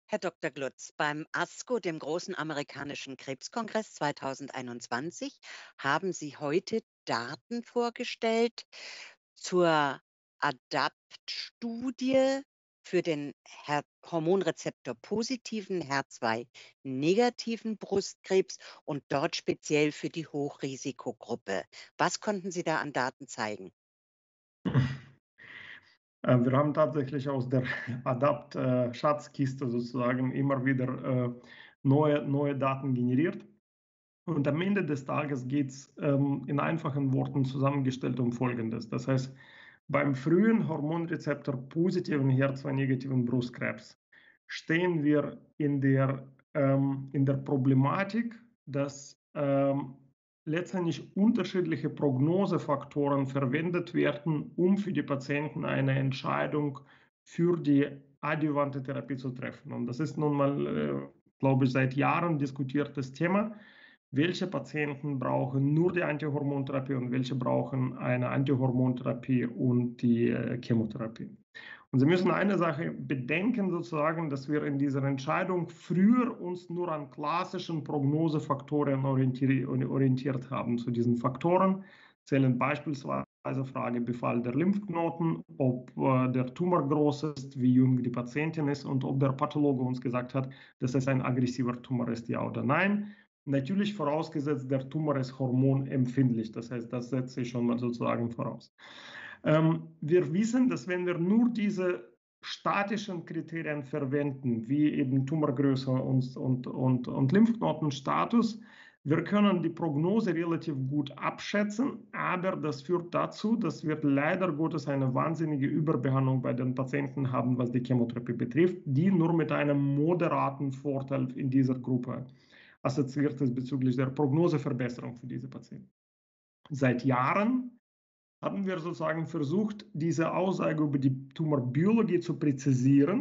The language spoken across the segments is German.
Herr Dr. Glutz, beim ASCO, dem großen amerikanischen Krebskongress 2021, haben Sie heute Daten vorgestellt zur ADAPT-Studie für den Hormonrezeptor positiven, HER2-negativen Brustkrebs und dort speziell für die Hochrisikogruppe. Was konnten Sie da an Daten zeigen? Wir haben tatsächlich aus der ADAPT-Schatzkiste sozusagen immer wieder neue Daten generiert. Und am Ende des Tages geht es in einfachen Worten zusammengestellt um Folgendes. Das heißt, beim frühen Hormonrezeptor positiven HER2-negativen Brustkrebs stehen wir in der Problematik, dass letztendlich unterschiedliche Prognosefaktoren verwendet werden, um für die Patienten eine Entscheidung für die adjuvante Therapie zu treffen. Und das ist nun mal, glaube ich, seit Jahren diskutiertes Thema. Welche Patienten brauchen nur die Antihormontherapie und welche brauchen eine Antihormontherapie und die Chemotherapie? Und Sie müssen eine Sache bedenken, sozusagen, dass wir in dieser Entscheidung früher uns nur an klassischen Prognosefaktoren orientiert haben. Zu diesen Faktoren zählen beispielsweise Frage Befall der Lymphknoten, ob der Tumor groß ist, wie jung die Patientin ist und ob der Pathologe uns gesagt hat, dass es ein aggressiver Tumor ist, ja oder nein. Natürlich vorausgesetzt, der Tumor ist hormonempfindlich. Das heißt, das setze ich schon mal sozusagen voraus. Wir wissen, dass wenn wir nur diese statischen Kriterien verwenden, wie eben Tumorgröße und Lymphknotenstatus, wir können die Prognose relativ gut abschätzen, aber das führt dazu, dass wir leider Gottes eine wahnsinnige Überbehandlung bei den Patienten haben, was die Chemotherapie betrifft, die nur mit einem moderaten Vorteil in dieser Gruppe assoziiert ist bezüglich der Prognoseverbesserung für diese Patienten. Seit Jahren haben wir sozusagen versucht, diese Aussage über die Tumorbiologie zu präzisieren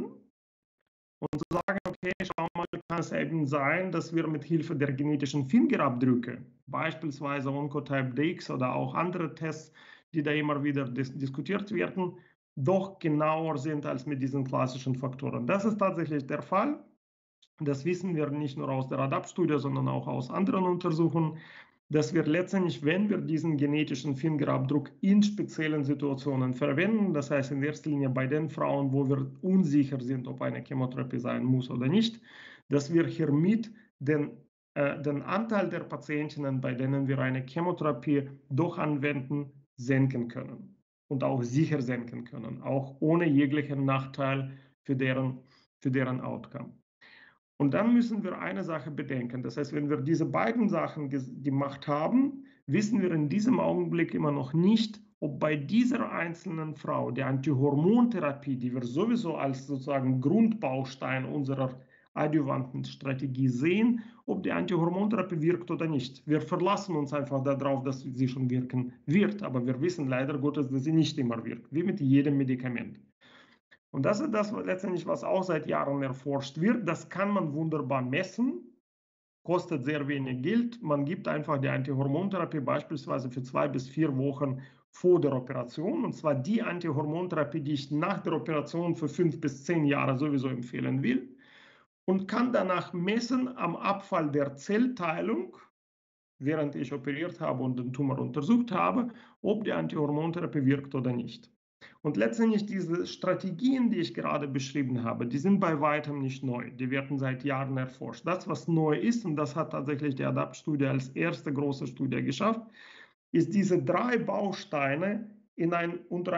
und zu sagen, okay, schau mal, kann es eben sein, dass wir mit Hilfe der genetischen Fingerabdrücke, beispielsweise Oncotype DX oder auch andere Tests, die da immer wieder diskutiert werden, doch genauer sind als mit diesen klassischen Faktoren. Das ist tatsächlich der Fall. Das wissen wir nicht nur aus der ADAPT-Studie, sondern auch aus anderen Untersuchungen, dass wir letztendlich, wenn wir diesen genetischen Fingerabdruck in speziellen Situationen verwenden, das heißt in erster Linie bei den Frauen, wo wir unsicher sind, ob eine Chemotherapie sein muss oder nicht, dass wir hiermit den Anteil der Patientinnen, bei denen wir eine Chemotherapie doch anwenden, senken können und auch sicher senken können, auch ohne jeglichen Nachteil für deren Outcome. Und dann müssen wir eine Sache bedenken. Das heißt, wenn wir diese beiden Sachen gemacht haben, wissen wir in diesem Augenblick immer noch nicht, ob bei dieser einzelnen Frau die Antihormontherapie, die wir sowieso als sozusagen Grundbaustein unserer adjuvanten Strategie sehen, ob die Antihormontherapie wirkt oder nicht. Wir verlassen uns einfach darauf, dass sie schon wirken wird, aber wir wissen leider Gottes, dass sie nicht immer wirkt, wie mit jedem Medikament. Und das ist das letztendlich, was auch seit Jahren erforscht wird. Das kann man wunderbar messen, kostet sehr wenig Geld. Man gibt einfach die Antihormontherapie beispielsweise für 2 bis 4 Wochen vor der Operation. Und zwar die Antihormontherapie, die ich nach der Operation für 5 bis 10 Jahre sowieso empfehlen will. Und kann danach messen am Abfall der Zellteilung, während ich operiert habe und den Tumor untersucht habe, ob die Antihormontherapie wirkt oder nicht. Und letztendlich diese Strategien, die ich gerade beschrieben habe, die sind bei weitem nicht neu. Die werden seit Jahren erforscht. Das, was neu ist, und das hat tatsächlich die ADAPT-Studie als erste große Studie geschafft, ist diese 3 Bausteine unter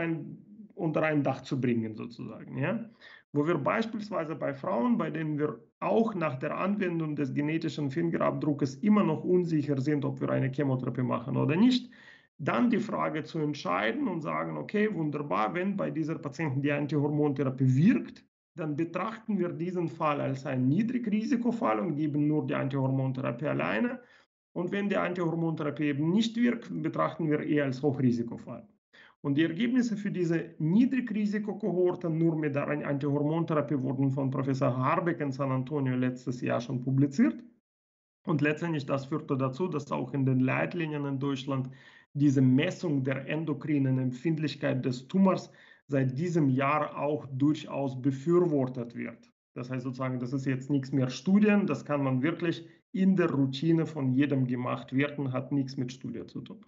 ein Dach zu bringen, sozusagen. Ja? Wo wir beispielsweise bei Frauen, bei denen wir auch nach der Anwendung des genetischen Fingerabdruckes immer noch unsicher sind, ob wir eine Chemotherapie machen oder nicht, dann die Frage zu entscheiden und sagen, okay, wunderbar, wenn bei dieser Patienten die Antihormontherapie wirkt, dann betrachten wir diesen Fall als einen Niedrigrisikofall und geben nur die Antihormontherapie alleine. Und wenn die Antihormontherapie eben nicht wirkt, betrachten wir eher als Hochrisikofall. Und die Ergebnisse für diese Niedrigrisikokohorten nur mit der Antihormontherapie wurden von Professor Harbeck in San Antonio letztes Jahr schon publiziert. Und letztendlich das führte dazu, dass auch in den Leitlinien in Deutschland diese Messung der endokrinen Empfindlichkeit des Tumors seit diesem Jahr auch durchaus befürwortet wird. Das heißt sozusagen, das ist jetzt nichts mehr Studien, das kann man wirklich in der Routine von jedem gemacht werden, hat nichts mit Studie zu tun.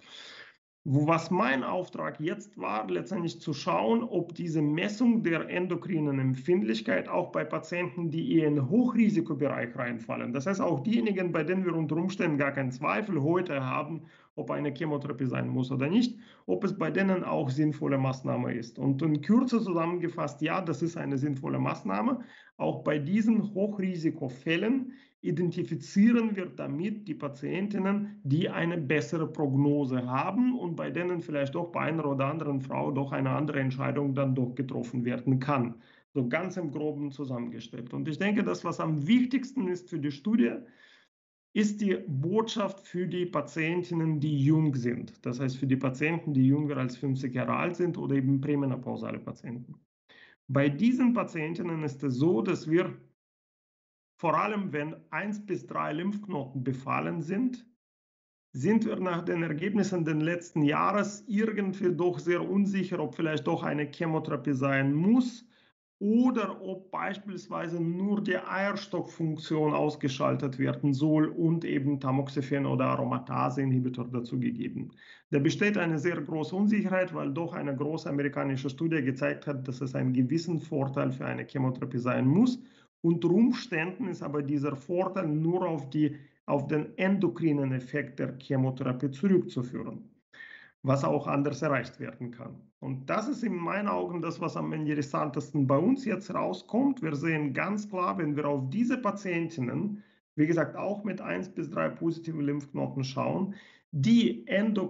Was mein Auftrag jetzt war, letztendlich zu schauen, ob diese Messung der endokrinen Empfindlichkeit auch bei Patienten, die eher in den Hochrisikobereich reinfallen, das heißt auch diejenigen, bei denen wir unter Umständen gar keinen Zweifel heute haben, ob eine Chemotherapie sein muss oder nicht, ob es bei denen auch sinnvolle Maßnahme ist. Und in Kürze zusammengefasst, ja, das ist eine sinnvolle Maßnahme. Auch bei diesen Hochrisikofällen identifizieren wir damit die Patientinnen, die eine bessere Prognose haben und bei denen vielleicht doch bei einer oder anderen Frau doch eine andere Entscheidung dann doch getroffen werden kann. So ganz im Groben zusammengestellt. Und ich denke, das, was am wichtigsten ist für die Studie, ist die Botschaft für die Patientinnen, die jung sind. Das heißt für die Patienten, die jünger als 50 Jahre alt sind oder eben prämenopausale Patienten. Bei diesen Patientinnen ist es so, dass wir vor allem, wenn 1 bis 3 Lymphknoten befallen sind wir nach den Ergebnissen des letzten Jahres irgendwie doch sehr unsicher, ob vielleicht doch eine Chemotherapie sein muss oder ob beispielsweise nur die Eierstockfunktion ausgeschaltet werden soll und eben Tamoxifen oder Aromatase-Inhibitor dazu gegeben. Da besteht eine sehr große Unsicherheit, weil doch eine große amerikanische Studie gezeigt hat, dass es einen gewissen Vorteil für eine Chemotherapie sein muss. Unter Umständen ist aber dieser Vorteil nur auf den endokrinen Effekt der Chemotherapie zurückzuführen, was auch anders erreicht werden kann. Und das ist in meinen Augen das, was am interessantesten bei uns jetzt rauskommt. Wir sehen ganz klar, wenn wir auf diese Patientinnen, wie gesagt, auch mit 1 bis 3 positiven Lymphknoten schauen, die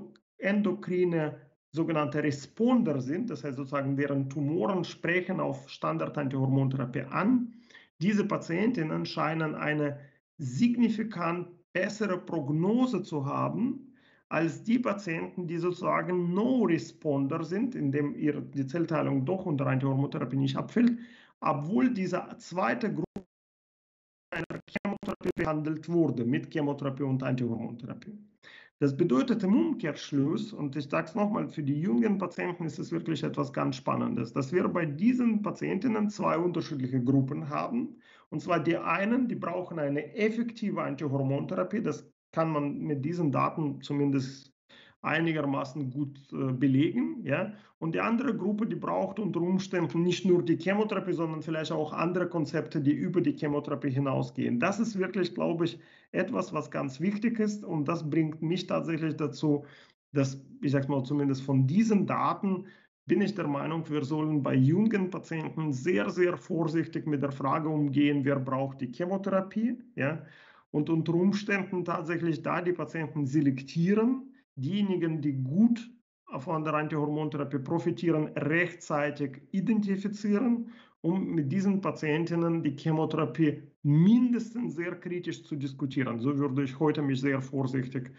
endokrine sogenannte Responder sind, das heißt sozusagen deren Tumoren sprechen auf Standard-Antihormontherapie an. Diese Patientinnen scheinen eine signifikant bessere Prognose zu haben als die Patienten, die sozusagen No-Responder sind, indem die Zellteilung doch unter Antihormontherapie nicht abfällt, obwohl diese zweite Gruppe einer Chemotherapie behandelt wurde, mit Chemotherapie und Antihormontherapie. Das bedeutet im Umkehrschluss, und ich sage es nochmal, für die jungen Patienten ist es wirklich etwas ganz Spannendes, dass wir bei diesen Patientinnen 2 unterschiedliche Gruppen haben. Und zwar die einen, die brauchen eine effektive Antihormontherapie. Das kann man mit diesen Daten zumindest einigermaßen gut belegen. Ja? Und die andere Gruppe, die braucht unter Umständen nicht nur die Chemotherapie, sondern vielleicht auch andere Konzepte, die über die Chemotherapie hinausgehen. Das ist wirklich, glaube ich, etwas, was ganz wichtig ist. Und das bringt mich tatsächlich dazu, dass, ich sage mal, zumindest von diesen Daten bin ich der Meinung, wir sollen bei jungen Patienten sehr, sehr vorsichtig mit der Frage umgehen, wer braucht die Chemotherapie. Ja? Und unter Umständen tatsächlich da die Patienten selektieren, diejenigen, die gut von der Antihormontherapie profitieren, rechtzeitig identifizieren, um mit diesen Patientinnen die Chemotherapie mindestens sehr kritisch zu diskutieren. So würde ich heute mich sehr vorsichtig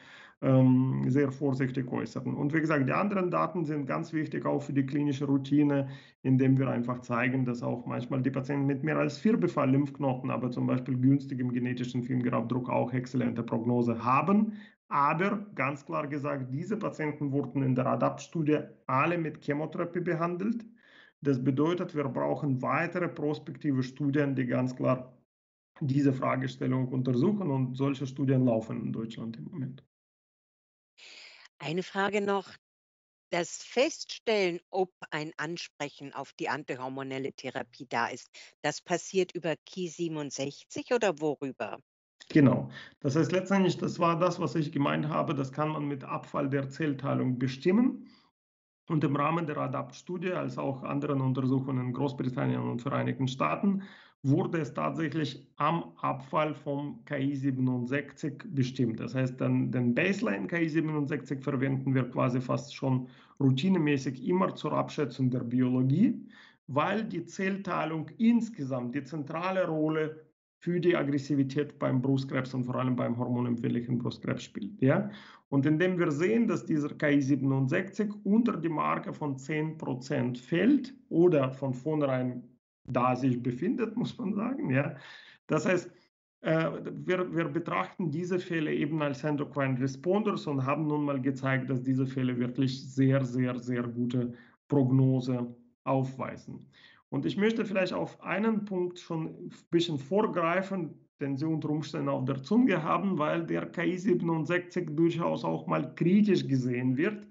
äußern. Und wie gesagt, die anderen Daten sind ganz wichtig auch für die klinische Routine, indem wir einfach zeigen, dass auch manchmal die Patienten mit mehr als 4 Befall-Lymphknoten, aber zum Beispiel günstigem genetischen Fingerabdruck auch exzellente Prognose haben. Aber ganz klar gesagt, diese Patienten wurden in der ADAPT-Studie alle mit Chemotherapie behandelt. Das bedeutet, wir brauchen weitere prospektive Studien, die ganz klar diese Fragestellung untersuchen, und solche Studien laufen in Deutschland im Moment. Eine Frage noch. Das Feststellen, ob ein Ansprechen auf die antihormonelle Therapie da ist, das passiert über Ki-67 oder worüber? Genau. Das heißt letztendlich, das war das, was ich gemeint habe, das kann man mit Abfall der Zellteilung bestimmen. Und im Rahmen der ADAPT-Studie, als auch anderen Untersuchungen in Großbritannien und Vereinigten Staaten, wurde es tatsächlich am Abfall vom KI67 bestimmt. Das heißt, den Baseline KI67 verwenden wir quasi fast schon routinemäßig immer zur Abschätzung der Biologie, weil die Zellteilung insgesamt die zentrale Rolle für die Aggressivität beim Brustkrebs und vor allem beim hormonempfindlichen Brustkrebs spielt. Ja? Und indem wir sehen, dass dieser KI67 unter die Marke von 10% fällt oder von vornherein da sich befindet, muss man sagen. Ja? Das heißt, wir betrachten diese Fälle eben als Endocrine Responders und haben nun mal gezeigt, dass diese Fälle wirklich sehr, sehr, sehr gute Prognose aufweisen. Und ich möchte vielleicht auf einen Punkt schon ein bisschen vorgreifen, den Sie unter Umständen auf der Zunge haben, weil der KI-67 durchaus auch mal kritisch gesehen wird.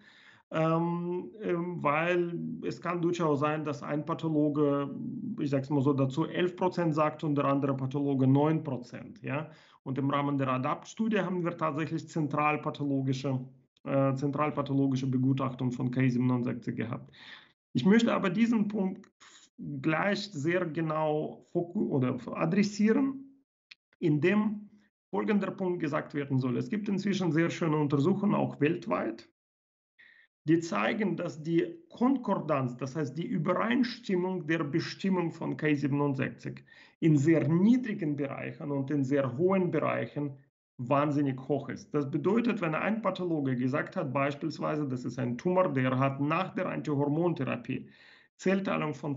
Weil es kann durchaus sein, dass ein Pathologe, ich sage es mal so, dazu 11% sagt und der andere Pathologe 9%. Ja? Und im Rahmen der ADAPT-Studie haben wir tatsächlich zentralpathologische Begutachtung von KI-67 gehabt. Ich möchte aber diesen Punkt gleich sehr genau oder adressieren, indem folgender Punkt gesagt werden soll. Es gibt inzwischen sehr schöne Untersuchungen, auch weltweit, die zeigen, dass die Konkordanz, das heißt die Übereinstimmung der Bestimmung von Ki-67 in sehr niedrigen Bereichen und in sehr hohen Bereichen wahnsinnig hoch ist. Das bedeutet, wenn ein Pathologe gesagt hat, beispielsweise, das ist ein Tumor, der hat nach der Antihormontherapie Zellteilung von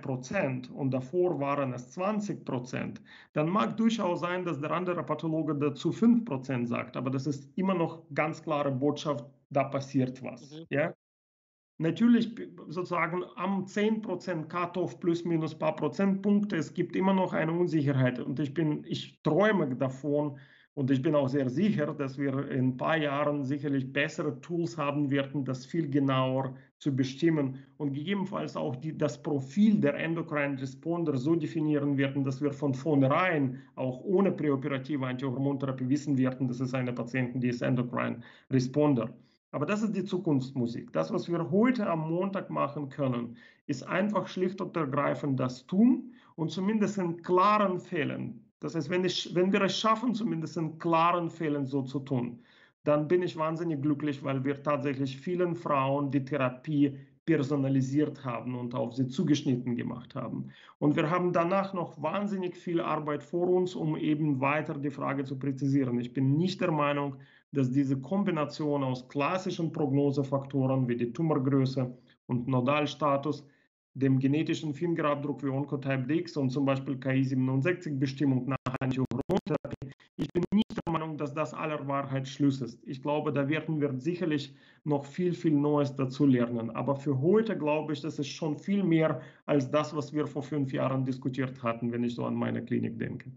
2% und davor waren es 20%, dann mag durchaus sein, dass der andere Pathologe dazu 5% sagt, aber das ist immer noch ganz klare Botschaft, da passiert was. Mhm. Ja? Natürlich sozusagen am 10% Cut-off plus minus paar Prozentpunkte, es gibt immer noch eine Unsicherheit und ich träume davon und ich bin auch sehr sicher, dass wir in ein paar Jahren sicherlich bessere Tools haben werden, das viel genauer zu bestimmen und gegebenenfalls auch das Profil der Endocrine Responder so definieren werden, dass wir von vornherein auch ohne präoperative Antihormontherapie wissen werden, das ist eine Patientin, die ist Endocrine Responder. Aber das ist die Zukunftsmusik. Das, was wir heute am Montag machen können, ist einfach schlicht und ergreifend das tun und zumindest in klaren Fällen. Das heißt, wenn wir es schaffen, zumindest in klaren Fällen so zu tun, dann bin ich wahnsinnig glücklich, weil wir tatsächlich vielen Frauen die Therapie personalisiert haben und auf sie zugeschnitten gemacht haben. Und wir haben danach noch wahnsinnig viel Arbeit vor uns, um eben weiter die Frage zu präzisieren. Ich bin nicht der Meinung, dass diese Kombination aus klassischen Prognosefaktoren wie die Tumorgröße und Nodalstatus, dem genetischen Fingerabdruck wie Oncotype DX und zum Beispiel Ki-67-Bestimmung nach Antihormontherapie, ich bin nicht der Meinung, dass das aller Wahrheit Schluss ist. Ich glaube, da werden wir sicherlich noch viel, viel Neues dazu lernen. Aber für heute glaube ich, das ist schon viel mehr als das, was wir vor 5 Jahren diskutiert hatten, wenn ich so an meine Klinik denke.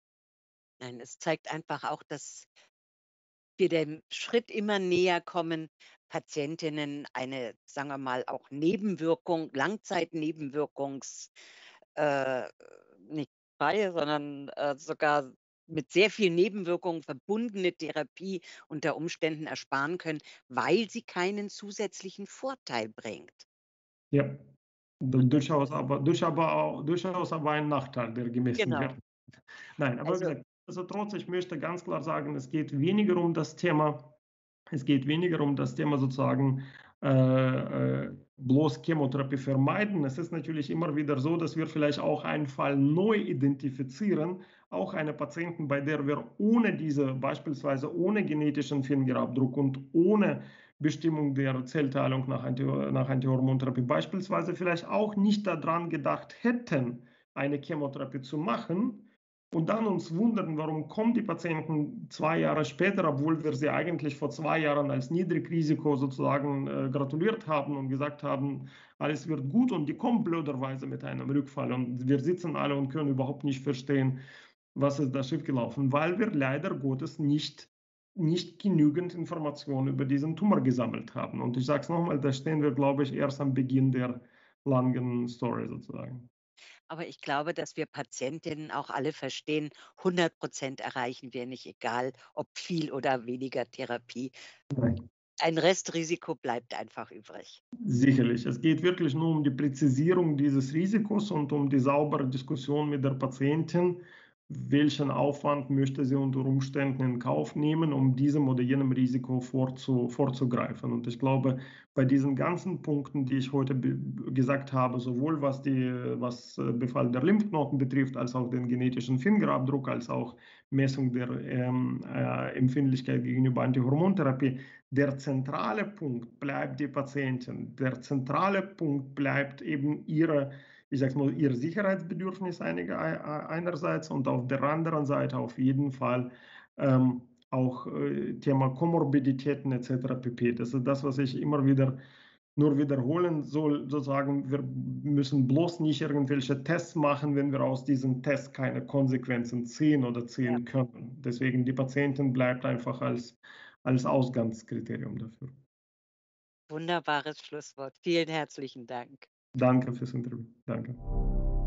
Nein, es zeigt einfach auch, dass wir dem Schritt immer näher kommen, Patientinnen eine, sagen wir mal, auch Nebenwirkung, Langzeitnebenwirkungs äh, nicht frei, sondern, sogar mit sehr vielen Nebenwirkungen verbundene Therapie unter Umständen ersparen können, weil sie keinen zusätzlichen Vorteil bringt. Ja. Und das Durchaus aber ein Nachteil, der gemessen genau. wird. Nein, aber wie Also gesagt, also trotz, ich möchte ganz klar sagen, es geht weniger um das Thema sozusagen bloß Chemotherapie vermeiden. Es ist natürlich immer wieder so, dass wir vielleicht auch einen Fall neu identifizieren, auch eine Patientin, bei der wir beispielsweise ohne genetischen Fingerabdruck und ohne Bestimmung der Zellteilung nach Antihormontherapie beispielsweise vielleicht auch nicht daran gedacht hätten, eine Chemotherapie zu machen und dann uns wundern, warum kommen die Patienten 2 Jahre später, obwohl wir sie eigentlich vor 2 Jahren als Niedrigrisiko sozusagen gratuliert haben und gesagt haben, alles wird gut und die kommen blöderweise mit einem Rückfall und wir sitzen alle und können überhaupt nicht verstehen, was ist da schiefgelaufen, weil wir leider Gottes nicht genügend Informationen über diesen Tumor gesammelt haben. Und ich sage es nochmal, da stehen wir, glaube ich, erst am Beginn der langen Story sozusagen. aber ich glaube, dass wir Patientinnen auch alle verstehen, 100% erreichen wir nicht, egal ob viel oder weniger Therapie. Nein. Ein Restrisiko bleibt einfach übrig. Sicherlich. Es geht wirklich nur um die Präzisierung dieses Risikos und um die saubere Diskussion mit der Patientin. Welchen Aufwand möchte sie unter Umständen in Kauf nehmen, um diesem oder jenem Risiko vorzugreifen? Und ich glaube, bei diesen ganzen Punkten, die ich heute gesagt habe, sowohl was Befall der Lymphknoten betrifft, als auch den genetischen Fingerabdruck, als auch Messung der Empfindlichkeit gegenüber Antihormontherapie, der zentrale Punkt bleibt die Patientin. Der zentrale Punkt bleibt eben ich sage mal, ihr Sicherheitsbedürfnis einerseits und auf der anderen Seite auf jeden Fall auch Thema Komorbiditäten etc. pp. Das ist das, was ich immer wieder nur wiederholen soll, sozusagen, wir müssen bloß nicht irgendwelche Tests machen, wenn wir aus diesen Tests keine Konsequenzen ziehen oder Ja, ziehen können. Deswegen die Patientin bleibt einfach als Ausgangskriterium dafür. wunderbares Schlusswort. Vielen herzlichen Dank. Danke fürs Interview. Danke.